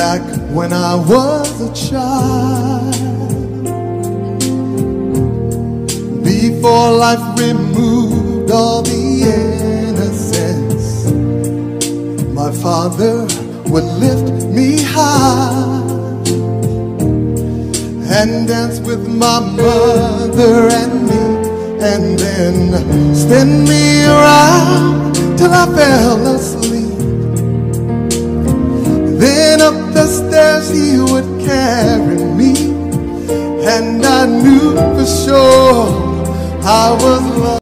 back when I was a child, before life removed all the innocence, my father would lift me high and dance with my mother and me, and then spin me around till I fell asleep. Then up the stairs he would carry me, and I knew for sure I was loved.